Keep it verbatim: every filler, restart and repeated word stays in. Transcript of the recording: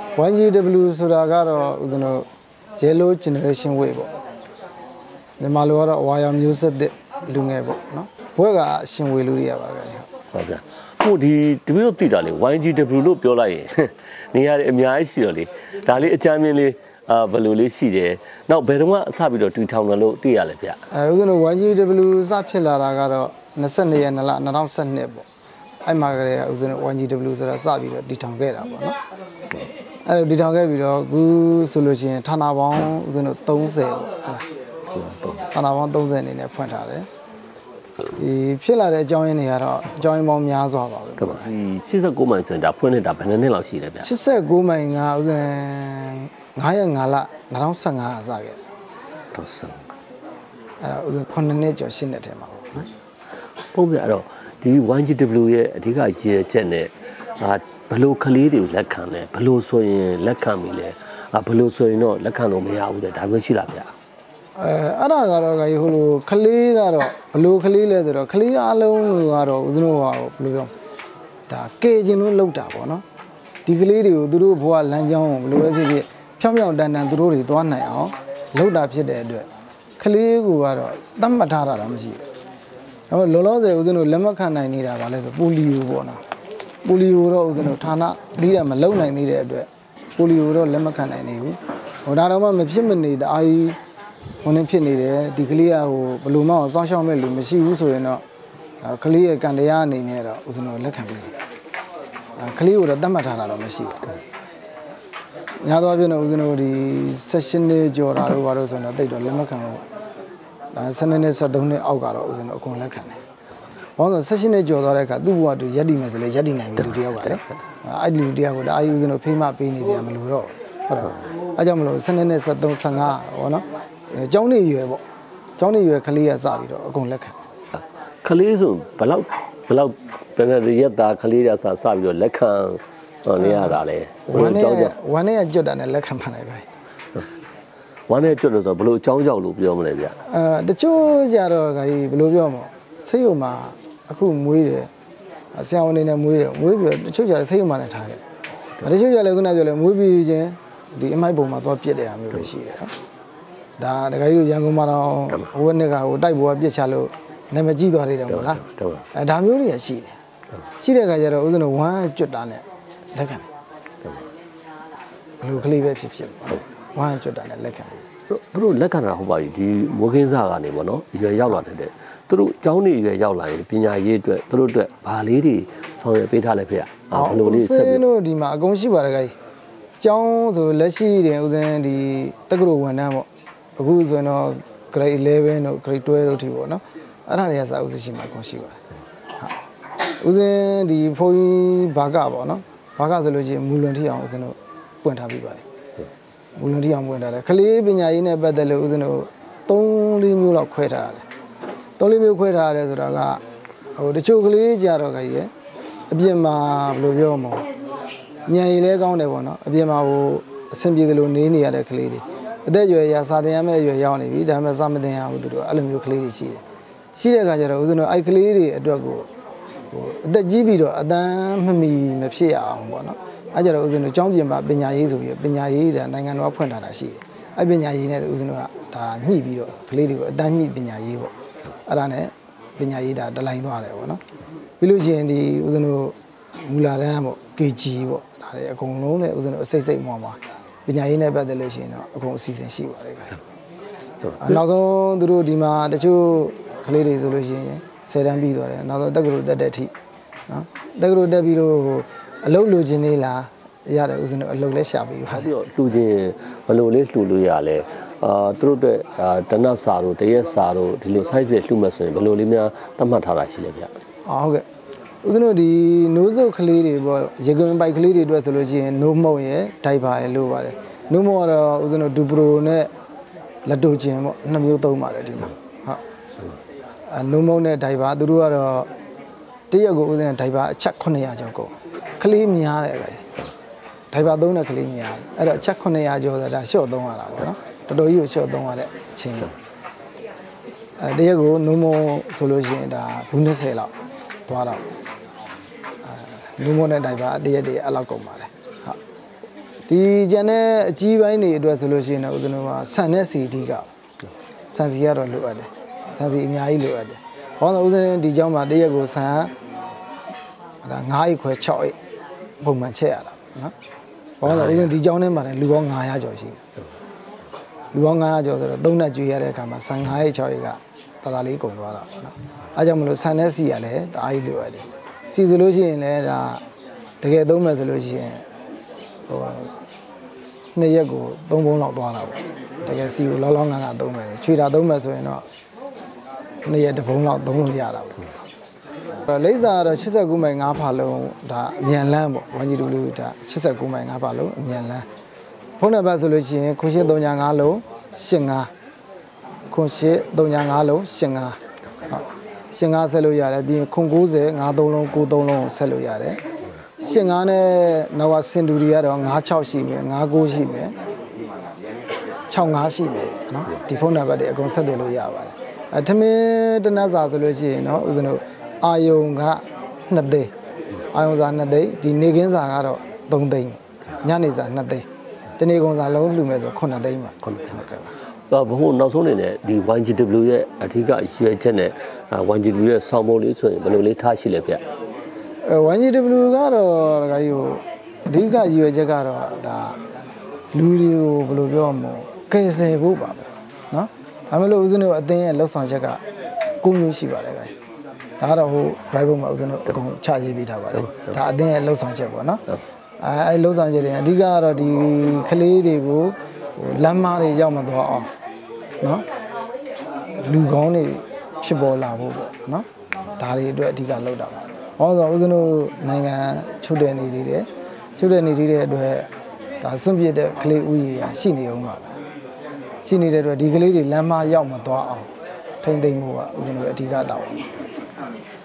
one G W ဆိုတာကတော့ဦးဇင်းတို့ yellow generation way ပေါ့မြန်မာလိုကတော့ဝါယာမျိုးဆက်တဲ့လူငယ်ပေါ့နော်ဘွဲကအရှင်ဝေလူတွေရပါကြဟုတ်ဗျာဟိုဒီတပည့်တို့သိတာလေ one G W လို့ပြောလိုက်ရင်နေရာအများကြီးရှိတော့လေဒါလေးအကြမ်းမြင်လေးအာဘယ်လိုလေးရှိတယ်နောက်ဘယ်တော့မှအစပြီးတော့တူထောင်တယ်လို့သိရလဲဗျအဲဦးဇင်းတို့ one G W စဖြစ်လာတာကတော့twenty-twoရက်နှစ်လtwo thousand twelveပေါ့အဲ့မှာကလေးကဦးဇင်းတို့ one G W ဆိုတာစပြီးတော့တည်ထောင်ခဲ့တာပေါ့နော်အဲ့လိုတည်ထောင်ခဲ့ပြီးတော့အခုဆိုလို့ရှိရင်ဌာနပေါင်းဦးဇင်းတို့thirtyပေါ့ဟုတ်လားဌာနပေါင်းthirtyအနေနဲ့ဖွင့်ထားတယ်ဒီဖြစ်လာတဲ့အကြောင်းရင်းတွေကတော့အကြောင်းရင်းပေါင်းများစွာပါပဲဒီeighty-nineမိုင်စင်တာဖွင့်နေတာဘယ်နှစ်နှစ်လောက်ရှိလဲဗျ eighty-nineမိုင်ကဦးဇင်းfiveရက်fiveလtwenty fifteenကစခဲ့တယ်တော့ဆန်အဲဦးဇင်းnineနှစ်ကျော်eightနှစ်ထဲမှာပေါ့နော်ပုံပြအဲ့တော့ဒီ one G W ရဲ့အဓိကရည်ရွယ်ချက်နဲ့အာဘလို့ကလေးတွေကိုလက်ခံလဲဘလို့ဆိုရင်လက်ခံပြီလဲအာဘလို့ဆိုရင်တော့လက်ခံလို့မရဘူးတဲ့ဒါမျိုးရှိလားဗျအဲအဲ့ဒါကတော့ခဟိုလိုကလေးကတော့ဘလို့ကလေးလဲဆိုတော့ကလေးအလုံးကတော့ဦးဇင်းတို့ကဘယ်လိုပြောဒါကေခြင်းလို့လောက်တာပေါ့နော်ဒီကလေးတွေကိုသူတို့ဘဝလမ်းကြောင်းကိုဘလို့ပဲဖြစ်ဖြစ်ဖြောင်းဖြောင်းတန်တန်သူတို့တွေသွားနိုင်အောင်လောက်တာဖြစ်တဲ့အတွက်ကလေးကိုကတော့တတ်မှတ်ထားတာတော့မရှိဘူးအဲလောလောဆယ်ဦးဇင်းတို့လက်မခံနိုင်နေတာပါလဲဆိုပိုလီယိုပေါ့နော်ပိုလီယိုတော့ဦးဇင်းတို့ဌာနသီးရမလုံနိုင်သေးတဲ့အတွက်ပိုလီယိုတော့လက်မခံနိုင်နေဘူးဟိုဒါတော့မှမဖြစ်မနေတအားကြီးဟိုနေဖြစ်နေတယ်ဒီကလေးကဟိုဘယ်လိုမှစောင့်ရှောက်မဲ့လူမရှိဘူးဆိုရင်တော့ကလေးရဲ့ကံတရားအနေနဲ့တော့ဦးဇင်းတို့လက်ခံပြီးကလေးကိုတော့တတ်မှတ်ထားတာတော့မရှိဘူးညာတော့ပြည့်နေဦးဇင်းတို့ဒီ session တွေကြော်တာတို့ဘာလို့ဆိုတော့တိတ်တော့လက်မခံဘူးဒါtwelveနှစ်thirteenနှစ်အောက်ကတော့ဦးဇင်းတို့အကုန်လက်ခံတယ်ဘာလို့ဆို session တွေကြော်သွားတဲ့အခါသူ့ဘဝသူရက်တည်မယ်ဆိုလေရက်တည်နိုင်ပြီလူတယောက်ကလေအဲ့ဒီလူတယောက်ကိုဒါအာယူဦးဇင်းတို့ဖိမပေးနေစရာမလိုတော့ဟုတ်တယ်အဲကြောင့်မလို့twelveနှစ်thirteen fifteenပေါ့နော်ကျောင်းနေရွယ်ပေါ့ကျောင်းနေရွယ်ကလေးကစပြီးတော့အကုန်လက်ခံကလေးဆိုဘလောက်ဘလောက်ဘယ်နဲ့ရက်သားကလေးကစစပြီးတော့လက်ခံနေရတာလေဝမ်းနဲ့ဝမ်းနဲ့ကျွတ်တာနဲ့လက်ခံပါနိုင်ပါဝမ်းနဲ့ကျွတ်လို့ဆိုဘလို့အကြောင်းကြောက်လို့ပြောမလဲဗျအဲတချို့ကြတော့ခါကြီးဘယ်လိုပြောမလဲစိတ်ုံမှာအခုမွေးတယ်ဆရာဝန်နေနဲ့မွေးတယ်မွေးပြီးတချို့ကြတယ်စိတ်ုံမှာနဲ့ထားတယ်တချို့ကြလည်းခုနပြောလဲမွေးပြီးချင်းဒီအမိုက်ပုံမှာသွားပြစ်တဲ့အမျိုးတွေရှိတယ်နော်ဒါတခါကြီးရန်ကုန်မှာတော့ဟိုနှစ်ကဟိုတိုက်ပေါ်ကပြစ်ချလို့နာမည်ကြီးသွားသေးတယ်မို့လားအဲဒါမျိုးတွေကရှိတယ်ရှိတဲ့ခါကျတော့ဦးဇင်းတို့ဝမ်းကျွတ်တာနဲ့လက်ခံတယ်ဘလူကလေးပဲဖြစ်ဖြစ်ဝမ်းကျွတ်တာနဲ့လက်ခံတယ်သူတို့လက်ခံတာဟုတ်ပါပြီဒီမိုးခင်းစားကနေပေါ့နော်ရွယ်ရောက်လာတဲ့သူတို့အကြောင်းတွေရွယ်ရောက်လာရင်ပညာရေးအတွက်သူတို့အတွက်ဘာလေးတွေဆောင်ရွက်ပေးထားလဲဖေ။ဘလိုလေးဆက်ပြီးတို့ဒီမှာအကုန်ရှိပါတယ်ခင်။ကျောင်းဆိုလက်ရှိတင်ဦးစင်းဒီတက္ကသိုလ်ဝန်ထမ်းပေါ့အခုဆိုရင်တော့ grade eleven တို့ grade twelve တို့ထိပေါ့နော်အဲ့ဒါတွေကစာဦးစင်းရှိမှာအကုန်ရှိပါတယ်။ဟုတ်ဦးစင်းဒီဘုန်းကြီးဘာကပေါ့နော်ဘာကဆိုလို့ရှိရင်မူလွန်ထိအောင်ဦးစင်းတို့ပွင့်ထားပြီးပါတယ်။မူလွန်ထိအောင်ပွင့်ထားတယ်။ကလေးပညာရေးနဲ့ပတ်သက်လို့ဦးစင်းတို့three fourမျိုးလောက်ခွဲထားရတယ်။three fourမျိုးခွဲထားရတယ်ဆိုတာကဟိုတချို့ကလေးကြတော့ကြီးရဲ့အပြင်မှာဘယ်လိုပြောမလဲညံရည်လဲကောင်းတယ်ပေါ့နော်အပြင်မှာဟိုအဆင်ပြေသလိုနေနေရတဲ့ကလေးတွေအသက်အရွယ်ရာစာသင်ရမယ့်အရွယ်ရောက်နေပြီဒါပေမဲ့စာမသင်ရဘူးသူတို့အဲ့လိုမျိုးကလေးတွေရှိတယ်ရှိတဲ့အခါကျတော့ဦးဇင်းတို့အဲ့ကလေးတွေအတွက်ကိုဟိုအသက်ကြီးပြီးတော့အတန်းမမီမဖြစ်ရအောင်ပေါ့နော်အဲ့ကြတော့ဦးဇင်းတို့ကျောင်းပြင်မှာပညာရေးဆိုပြီးပညာရေးဒါနိုင်ငံတော်ဖွင့်ထားတာရှိတယ်အဲ့ပညာရေးနဲ့ဦးဇင်းတို့ကဒါညှိပြီးတော့ကလေးတွေကိုအတန်းညှိပညာရေးပေါ့အဲ့ဒါနဲ့ပညာရေးဒါတလိုင်းသွားတယ်ပေါ့နော်ပြီးလို့ရှိရင်ဒီဦးဇင်းတို့မူလာတန်းပေါ့ K G ပေါ့ဒါတွေအကုန်လုံးလည်းဦးဇင်းတို့အစိတ်စိတ်မှောမှာပညာရေးနဲ့ပတ်သက်လို့ရှိရင်တော့အကုန်အစီအစဉ်ရှိပါတယ်ခင်ဗျနောက်ဆုံးသူတို့ဒီမှာတချို့ကလေးတွေဆိုလို့ရှိရင်ဆယ်တန်းပြီးသွားတယ်နောက်ဆုံးတက္ကသိုလ်တက်တဲ့အထိနော်တက္ကသိုလ်တက်ပြီးတော့အလုပ်လိုချင်သေးလားရတယ်ဦးဇင်းတို့အလုပ်လဲရှာပြီးပါပြီးတော့လှူခြင်းဘယ်လိုလေးလှူလို့ရလဲအာသူတို့အတွက်တနတ်စာတို့တရက်စာတို့ဒီလို size တွေလှူမှဆိုရင်ဘယ်လိုလေးများသတ်မှတ်ထားတာရှိလဲဗျအာဟုတ်ကဲ့ဦးဇင်းတို့ဒီနိုးစုပ်ကလေးတွေပေါ့ရေကွန်ပိုက်ကလေးတွေအတွက်ဆိုလို့ရှိရင်နိုးမုံရဲ့ဒိုက်ပါရဲ့လို့ပါတယ်နိုးမုံကတော့ဦးဇင်းတို့ဒူပရိုနဲ့လက်တိုကျင်ပေါ့နှစ်မျိုးသုံးပါတယ်ဒီမှာဟုတ်အဲနိုးမုံနဲ့ဒိုက်ပါသူတို့ကတော့တရက်ကိုဦးဇင်းဒိုက်ပါအချက်nine hundredကျော်ကုန်ကလေးများတယ်ပဲဒိုက်ပါသုံးတဲ့ကလေးများတယ်အဲ့တော့အချက်nine hundredကျော်ဆိုတာရှော့သုံးရတာပေါ့နော်တော်တော်ကြီးကိုရှော့သုံးရတဲ့အချင်းပေါ့အဲတရက်ကိုနိုးမုံဆိုလို့ရှိရင်ဒါဘူးtwentyလောက်သွားတော့အဲနူးမနဲ့တိုင်ပါတရက်တည်းအဲ့လောက်ကုန်ပါတယ်ဟုတ်တဒီကျန်တဲ့အကြီးပိုင်းတွေအတွက်ဆိုလို့ရှိရင်တော့ဦးဇင်းတို့ကဆန်တဲ့စီအဓိကဆန်စီကတော့လိုအပ်တယ်ဆန်စီအများကြီးလိုအပ်တယ်ဘာလို့ဦးဇင်းဒီเจ้าမှာတရက်ကိုဆန်ဒါ၅အိတ်ခွဲ၆အိတ်ပုံမှန်ချက်ရတာနော်ဘာလို့ဦးဇင်းဒီเจ้าထဲမှာလည်းလူပေါင်း၅ရာကျော်ရှိတယ်လူပေါင်း၅ရာကျော်ဆိုတော့သုံးနှစ်ကျွေးရတဲ့အခါမှာဆန်၅အိတ်၆အိတ်ကတော်တော်လေးကုန်သွားတာပေါ့နော်အဲကြောင့်မလို့ဆန်တဲ့စီကလည်းတအားကြီးလိုအပ်တယ်စီဆိုလို့ရှိရင်လည်းဒါတကယ်သုံးမယ်ဆိုလို့ရှိရင်ဟိုနှစ်ရက်ကိုသုံးပုံးလောက်သွားတာပေါ့တကယ်စီကိုလောလောငန်းငန်းသုံးမယ်ချွေတာသုံးမယ်ဆိုရင်တော့နှစ်ရက်တစ်ပုံးလောက်သုံးလို့ရတာပေါ့လိပ်စာကတော့၈၉မိုင်၅ဖာလုံးဒါအမြန်လန်းပေါ့ one G W ဒါ၈၉မိုင်၅ဖာလုံးအမြန်လန်းဖုန်းနံပါတ်ဆိုလို့ရှိရင်ခွန်ရှစ်၃၅လုံး၈၅ခွန်ရှစ်၃၅လုံး၈၅ဟုတ်၈၅ဆက်လို့ရတယ်ပြီးရင်ခွန်၉၀၅၃လုံး၉၃လုံးဆက်လို့ရတယ်၈၅နဲ့နောက်ကစင်တူရီကတော့၅၆ရှိမယ်၅၉ရှိမယ်၆၅ရှိမယ်နော်ဒီဖုန်းနံပါတ်တွေအကုန်ဆက်သွယ်လို့ရပါတယ်အဲထမင်းတနတ်စာဆိုလို့ရှိရင်နော်ဦးဇင်းတို့အာယုံကနှစ်သိန်းအာယုံစာနှစ်သိန်းဒီနေကင်းစာကတော့သုံးသိန်းညနေစာနှစ်သိန်းတနေ့ကုန်စာလုံးလှူမယ်ဆိုခုနှစ်သိန်းပါဟုတ်ကဲ့ပါဘို့နောက်ဆုံးနေနဲ့ဒီ one G W ရဲ့အထူးကရွေးချက်နဲ့ one G W ရဲ့ဆောင်းပုံးလေးဆိုရင်ဘယ်လိုလေးထားရှိလဲဗျအဲ one G W ကတော့ဒကာကြီးကိုအဓိကရွေးချက်ကတော့ဒါလူတွေကိုဘယ်လိုပြောမလဲကယ်ဆယ်ဖို့ပါပဲနော်ဒါမှမဟုတ်ဦးဇင်းတို့အသင်းရဲ့လှုပ်ဆောင်ချက်ကကိုမျိုးရှိပါတယ်ဗျဒါကတော့ဟို private မှာဦးဇင်းတို့အကုန်ချရေးပေးထားပါတယ်ဒါအသင်းရဲ့လှုပ်ဆောင်ချက်ပေါ့နော်အဲအဲလှုပ်ဆောင်ချက်တွေအဓိကကတော့ဒီကလေးတွေကိုဟိုလမ်းမတွေရောက်မသွားအောင်နော်လူကောင်းတွေဖြစ်ပေါ်လာဖို့ပေါ့နော်ဒါတွေအတွက်အဓိကလှုပ်တာပါဟောဆိုဦးဇင်းတို့နိုင်ငံချုပ်တဲ့နေသေးတယ်ချုပ်တဲ့နေသေးတဲ့အတွက်ဒါစွန့်ပစ်တဲ့ကလေးဥယျာရှိနေအောင်ပါပဲရှိနေတဲ့အတွက်ဒီကလေးတွေလမ်းမရောက်မသွားအောင်ထိမ့်သိမ့်ဖို့ကဦးဇင်းတို့အဓိကတောင်းပါ